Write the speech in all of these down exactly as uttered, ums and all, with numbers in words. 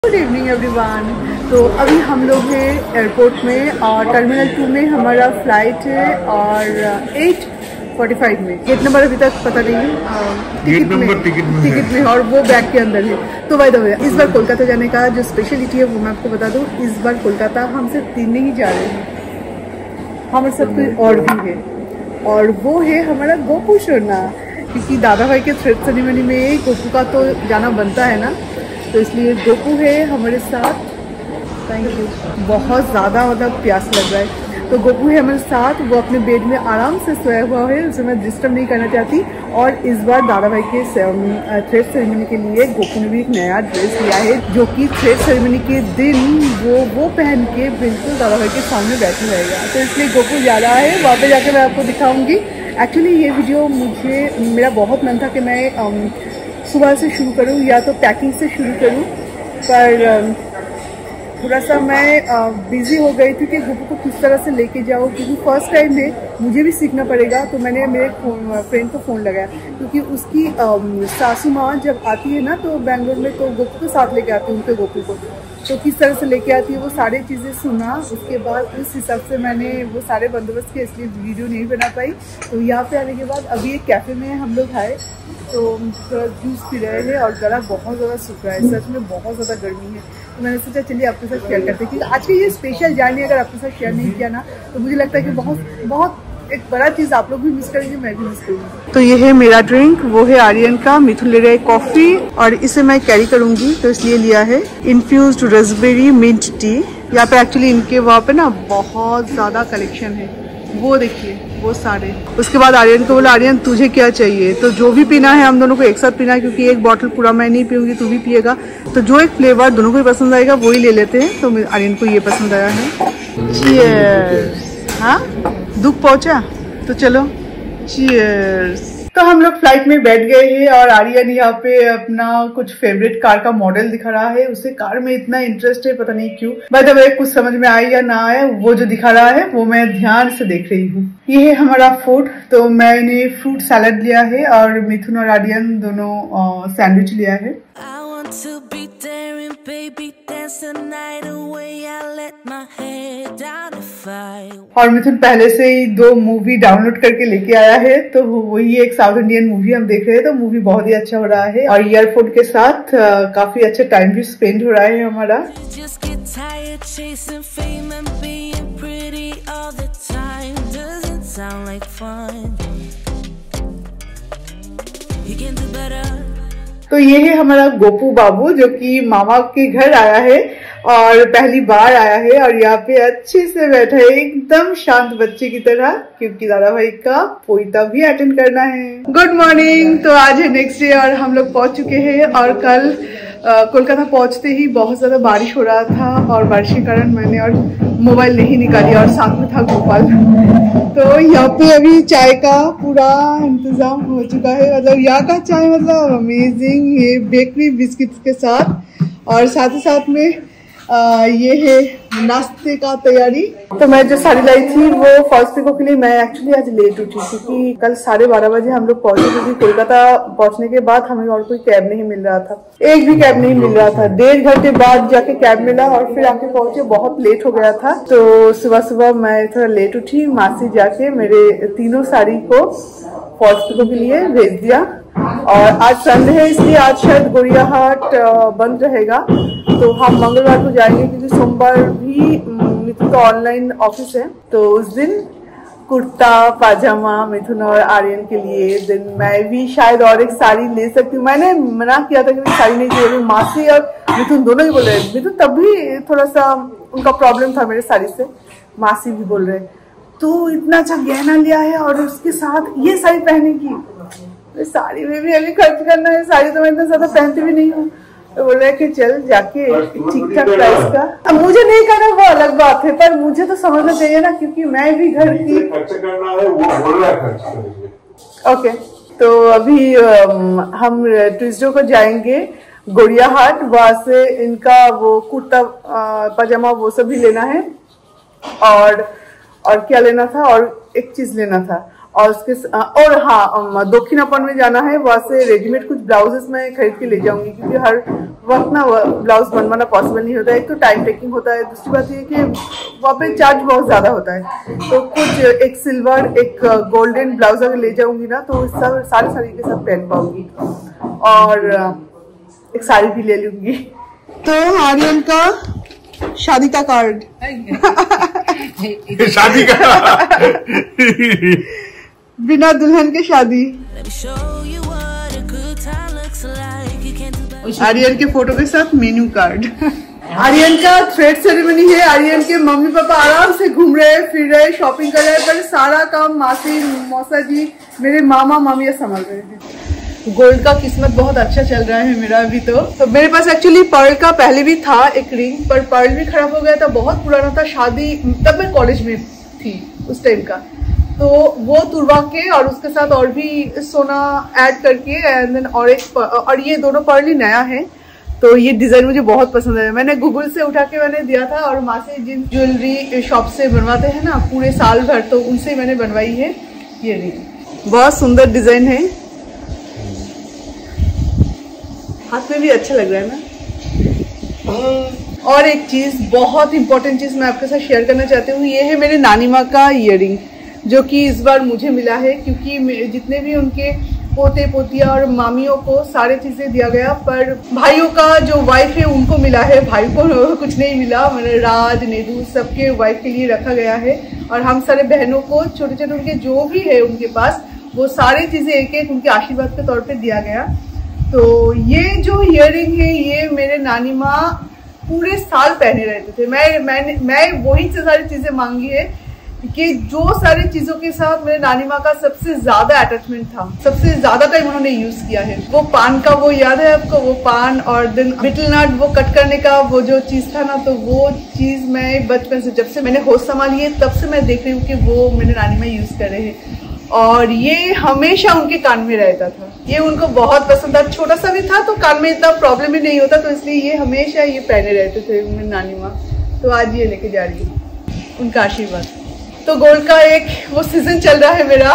Good evening everyone. तो अभी हम लोग हैं एयरपोर्ट में और टर्मिनल टू में हमारा फ्लाइट है और एट फोर्टी फाइव में। गेट नंबर अभी तक पता नहीं है, टिकट में टिकट में, टिकट में और वो बैग के अंदर है। तो बाय द वे इस बार कोलकाता जाने का जो स्पेशलिटी है वो मैं आपको बता दूं। इस बार कोलकाता हम सिर्फ तीन नहीं जा रहे हैं, हमारे साथ कोई और भी है और वो है हमारा गोपू शर्मा। क्योंकि दादा भाई के थ्रेड सेरेमनी में गोपू का तो जाना बनता है ना, तो इसलिए गोपू है हमारे साथ। Thank you. बहुत ज़्यादा मतलब प्यास लग रहा है तो गोपू है हमारे साथ। वो अपने बेड में आराम से सोया हुआ है, उसे मैं डिस्टर्ब नहीं करना चाहती। और इस बार दादा भाई के थ्रेड सेरेमनी के लिए गोपू ने भी एक नया ड्रेस लिया है, जो कि थ्रेड सेरेमनी के दिन वो वो पहन के बिल्कुल दादा भाई के सामने बैठा रहेगा। तो इसलिए गोपू जा रहा है, वहाँ पे जाके मैं आपको दिखाऊंगी। एक्चुअली ये वीडियो मुझे मेरा बहुत मन था कि मैं सुबह से शुरू करूँ या तो पैकिंग से शुरू करूँ, पर थोड़ा सा मैं बिज़ी हो गई थी कि गोपू को किस तरह से लेके जाऊँ, क्योंकि फर्स्ट टाइम है, मुझे भी सीखना पड़ेगा। तो मैंने मेरे फ्रेंड को फ़ोन लगाया, क्योंकि उसकी सासू माँ जब आती है ना तो बैंगलोर में, तो गोपू को साथ लेके आती है उनके गोपू को। तो किस तरह से लेके आती है वो सारी चीज़ें सुना, उसके बाद उस हिसाब से मैंने वो सारे बंदोबस्त के, इसलिए वीडियो नहीं बना पाई। तो यहाँ पे आने के बाद अभी एक कैफ़े में हम लोग आए तो थोड़ा जूस पी रहे हैं और गला बहुत ज़्यादा सूख रहा है, सच में बहुत ज़्यादा गर्मी है। तो मैंने सोचा चलिए आपके साथ शेयर करते हैं, क्योंकि आज की ये स्पेशल जर्नी अगर आपके साथ शेयर नहीं किया ना तो मुझे लगता है कि बहुत बहुत एक बड़ा चीज़ आप लोग भी मिस करेंगे, मैं भी मिस करूँगी। तो ये है मेरा ड्रिंक, वो है आर्यन का। मिथुन ले रहा है कॉफ़ी और इसे मैं कैरी करूँगी तो इसलिए लिया है इन्फ्यूज्ड रास्पबेरी मिंट टी। यहाँ पे एक्चुअली इनके वहाँ पे ना बहुत ज़्यादा कलेक्शन है, वो देखिए वो सारे। उसके बाद आर्यन को बोला आर्यन तुझे क्या चाहिए, तो जो भी पीना है हम दोनों को एक साथ पीना है, क्योंकि एक बॉटल पूरा मैं नहीं पीऊँगी, तू भी पिएगा। तो जो एक फ्लेवर दोनों को ही पसंद आएगा वही ले लेते हैं। तो आर्यन को ये पसंद आया है। चीयर्स। हाँ दुख पहुंचा तो चलो चीयर्स। तो हम लोग फ्लाइट में बैठ गए हैं और आर्यन यहाँ पे अपना कुछ फेवरेट कार का मॉडल दिखा रहा है। उसे कार में इतना इंटरेस्ट है, पता नहीं क्यों। बाय द वे कुछ समझ में आए या ना आए, वो जो दिखा रहा है वो मैं ध्यान से देख रही हूँ। ये है हमारा फूड। तो मैंने फ्रूट सैलड लिया है और मिथुन और आर्यन दोनों सैंडविच लिया है। और मिथुन पहले से ही दो मूवी डाउनलोड करके लेके आया है, तो वही एक साउथ इंडियन मूवी हम देख रहे हैं। तो मूवी बहुत ही अच्छा हो रहा है और ईयरफोन के साथ आ, काफी अच्छा टाइम भी स्पेंड हो रहा है हमारा। तो ये है हमारा गोपू बाबू, जो कि मामा के घर आया है और पहली बार आया है और यहाँ पे अच्छे से बैठा है एकदम शांत बच्चे की तरह, क्योंकि दादा भाई का पोईता भी अटेंड करना है। Good morning. तो आज है नेक्स्ट डे और हम लोग पहुंच चुके हैं। और कल कोलकाता पहुंचते ही बहुत ज्यादा बारिश हो रहा था और बारिश के कारण मैंने और मोबाइल नहीं निकाली और साथ में था गोपाल। तो यहाँ पे अभी चाय का पूरा इंतजाम हो चुका है, मतलब यहाँ का चाय मतलब अमेजिंग है, बेकरी बिस्किट्स के साथ। और साथ ही साथ में आ, ये है नाश्ते का तैयारी। तो मैं जो साड़ी लाई थी वो फर्स्ट को के लिए मैं एक्चुअली आज लेट उठी, क्योंकि कल साढ़े बारह बजे हम लोग पहुंचे, क्योंकि कोलकाता पहुंचने के बाद हमें और कोई कैब नहीं मिल रहा था, एक भी कैब नहीं मिल रहा था। डेढ़ घंटे बाद जाके कैब मिला और फिर आके पहुंचे, बहुत लेट हो गया था। तो सुबह सुबह मैं थोड़ा लेट उठी, मासी जाके मेरे तीनों साड़ी को फर्स्ट को के लिए भेज दिया। और आज संडे है इसलिए आज शायद गोरिया हाट बंद रहेगा, तो हम मंगलवार को जाएंगे, क्योंकि सोमवार भी मिथुन का ऑनलाइन ऑफिस है। तो उस दिन कुर्ता पाजामा मिथुन और आर्यन के लिए, दिन मैं भी शायद और एक साड़ी ले सकती हूँ। मैंने मना किया था कि मैं साड़ी नहीं चाहिए, मासी और मिथुन दोनों ही बोल रहे। मिथुन तब भी थोड़ा सा उनका प्रॉब्लम था मेरे साड़ी से, मासी भी बोल रहे तू इतना अच्छा गहना लिया है और उसके साथ ये साड़ी पहने की, साड़ी में भी अभी खर्च करना है, साड़ी तो मैं इतना ज्यादा पहनती भी नहीं हूँ। तो बोल रहे कि चल जाके ठीक ठाक प्राइस का। अब मुझे नहीं करना वो अलग बात है, पर मुझे तो समझना चाहिए ना, क्योंकि मैं भी घर की खर्च करना है, वो बोल रहा है खर्च करेंगे। ओके, तो अभी हम ट्यूसडे को जाएंगे गोरिया हाट, वहां से इनका वो कुर्ता पजामा वो सब भी लेना है। और और क्या लेना था, और एक चीज लेना था। और उसके और हाँ दक्षिणापन में जाना है, वहां से रेडीमेड कुछ ब्लाउजेस मैं खरीद के ले जाऊंगी, क्योंकि हर वक्त ना ब्लाउज बनवाना पॉसिबल नहीं होता है। एक तो टाइम टेकिंग होता है, दूसरी बात ये कि वहाँ पे चार्ज बहुत ज्यादा होता है। तो कुछ एक सिल्वर एक गोल्डन ब्लाउज अगर ले जाऊंगी ना तो सब सारे साड़ी के साथ पहन पाऊंगी, और एक साड़ी भी ले लूंगी। तो आर्यन का शादी का कार्ड शादी का बिना दुल्हन के शादी, आर्यन के फोटो के साथ मेन्यू कार्ड। आर्यन का थ्रेड सेरेमनी है। आर्यन के मम्मी पापा आराम से घूम रहे फिर रहे, शॉपिंग कर रहे, पर सारा काम मासी मौसा जी मेरे मामा मामिया संभाल रहे हैं। गोल्ड का किस्मत बहुत अच्छा चल रहा है मेरा अभी। तो, तो मेरे पास एक्चुअली पर्ल का पहले भी था एक रिंग, पर पर्ल भी खराब हो गया था, बहुत पुराना था, शादी तब मैं कॉलेज में थी उस टाइम का। तो वो तुड़वा के और उसके साथ और भी सोना ऐड करके एंड देन और एक और ये दोनों पर्ल ही नया है। तो ये डिजाइन मुझे बहुत पसंद है, मैंने गूगल से उठा के मैंने दिया था, और माँ से जिन ज्वेलरी शॉप से बनवाते हैं ना पूरे साल भर, तो उनसे मैंने बनवाई है ये रिंग। बहुत सुंदर डिजाइन है, हाथ में भी अच्छा लग रहा है ना। और एक चीज बहुत इंपॉर्टेंट चीज मैं आपके साथ शेयर करना चाहती हूँ, ये है मेरे नानी माँ का इयररिंग, जो कि इस बार मुझे मिला है, क्योंकि जितने भी उनके पोते पोतिया और मामियों को सारे चीजें दिया गया, पर भाइयों का जो वाइफ है उनको मिला है, भाई को कुछ नहीं मिला। मैंने राज नेदू सबके वाइफ के लिए रखा गया है, और हम सारे बहनों को छोटे छोटे उनके जो भी है उनके पास वो सारी चीजें एक एक उनके आशीर्वाद के तौर पे दिया गया। तो ये जो इयररिंग है ये मेरे नानी माँ पूरे साल पहने रहते थे। मैं मैंने मैं वही से सारी चीजें मांगी है कि जो सारी चीजों के साथ मेरे नानी माँ का सबसे ज्यादा अटैचमेंट था, सबसे ज्यादा टाइम उन्होंने यूज किया है। वो पान का वो याद है आपको, वो पान और दिन बिटल नट वो कट करने का वो जो चीज था ना, तो वो चीज मैं बचपन से जब से मैंने होश संभाली है तब से मैं देख रही हूँ कि वो मेरे नानी माँ यूज कर रहे हैं, और ये हमेशा उनके कान में रहता था। ये उनको बहुत पसंद था, छोटा सा भी था तो कान में इतना प्रॉब्लम ही नहीं होता, तो इसलिए ये हमेशा ये पहने रहते थे मेरी नानी माँ। तो आज ये लेके जा रही हूँ उनका आशीर्वाद। तो गोल्ड का एक वो सीजन चल रहा है मेरा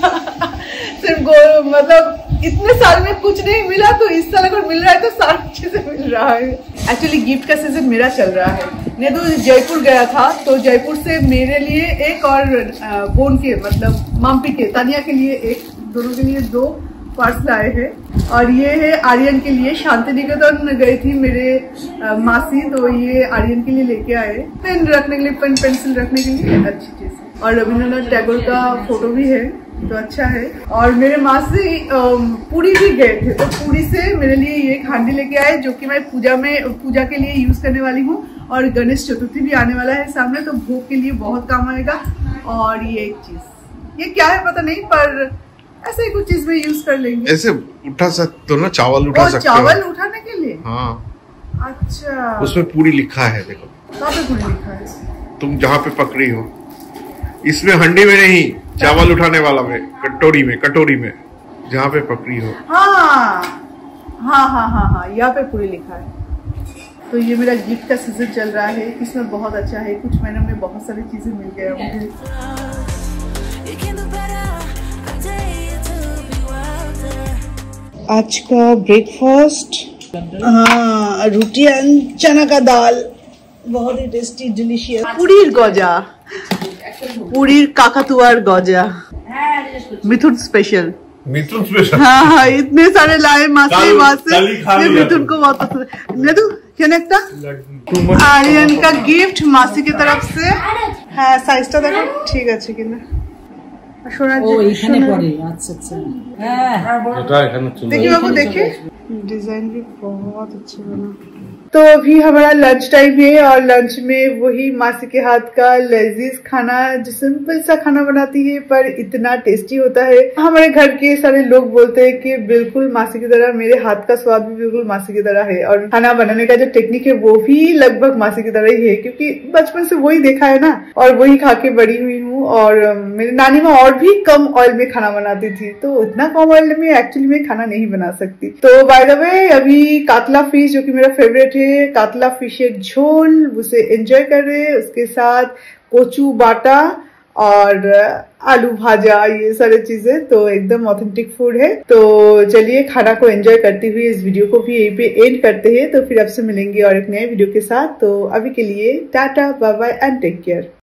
सिर्फ गोल्ड, मतलब इतने साल में कुछ नहीं मिला, तो इस साल अगर मिल रहा है तो सारी चीजें मिल रहा है। एक्चुअली गिफ्ट का सीजन मेरा चल रहा है। मैं तो जयपुर गया था, तो जयपुर से मेरे लिए एक और बोन के मतलब माम्पी के तानिया के लिए एक, दोनों के लिए दो पर्स लाए हैं, और ये है आर्यन के लिए। शांति निकेतन गई थी मेरे आ, मासी, तो ये आर्यन के लिए लेके आए, पेन रखने के लिए, पेन पेंसिल रखने के लिए अच्छी चीज। और रविंद्रनाथ टैगोर का फोटो भी है, तो अच्छा है। और मेरे मासी पुरी भी गए थे, तो पुरी से मेरे लिए ये एक हांडी लेके आए, जो कि मैं पूजा में पूजा के लिए यूज करने वाली हूँ, और गणेश चतुर्थी भी आने वाला है सामने, तो भोग के लिए बहुत काम आएगा। और ये एक चीज, ये क्या है पता नहीं, पर ऐसे ही कुछ चीज में यूज कर लेंगे। ऐसे उठा सकते हो ना, चावल उठा सकते हो। चावल उठाने के लिए? हाँ। अच्छा, उसमें पूरी लिखा है, देखो कहाँ पे पूरी लिखा है? तुम जहाँ पे पकड़ी हो, इसमें हंडी में नहीं, चावल उठाने वाला में, कटोरी में, कटोरी में जहाँ पे पकड़ी हो। हाँ हाँ हाँ हाँ हाँ, यहाँ पे पूरी लिखा है। तो ये मेरा गिफ्ट का सीजन चल रहा है, इसमें बहुत अच्छा है, कुछ महीनों में बहुत सारी चीजें मिल गया मुझे। आज का ब्रेकफास्ट, हाँ रोटी एंड चना का दाल, बहुत ही टेस्टी डिलीशियस। पुरीर गजा, पुरीर काकातुआर गजा, मिथुन स्पेशल। मिथुन स्पेशल? हाँ हाँ, इतने सारे लाए मासे वासे, मिथुन को बहुत पसंद है। नेदू क्या नेक्टा आर्यन का गिफ्ट मासी की तरफ से। हाँ साइजটা দেখো ঠিক আছে কিনা, সোনা ও এখানে পড়ে। আচ্ছা আচ্ছা, হ্যাঁ এটা এখানে চলে। देखिए बाबू, देखिए डिजाइन भी बहुत अच्छे बना। तो अभी हमारा लंच टाइम है, और लंच में वही मासी के हाथ का लजीज खाना, जो सिंपल सा खाना बनाती है पर इतना टेस्टी होता है। हमारे घर के सारे लोग बोलते हैं कि बिल्कुल मासी की तरह, मेरे हाथ का स्वाद भी बिल्कुल मासी की तरह है, और खाना बनाने का जो टेक्निक है वो भी लगभग मासी की तरह ही है, क्योंकि बचपन से वही देखा है ना, और वही खा के बड़ी हुई हूँ। और मेरी नानी माँ और भी कम ऑयल में खाना बनाती थी, तो इतना कम ऑयल में एक्चुअली में खाना नहीं बना सकती। तो बाय द वे अभी कातला फिश, जो कि मेरा फेवरेट है, कातला फिशेर झोल, उसे एंजॉय कर रहे हैं। उसके साथ कोचू बाटा और आलू भाजा, ये सारी चीजें तो एकदम ऑथेंटिक फूड है। तो चलिए खाना को एंजॉय करते हुए इस वीडियो को भी यहीं पे एंड करते हैं। तो फिर आपसे मिलेंगे और एक नए वीडियो के साथ। तो अभी के लिए tata, bye bye and take care.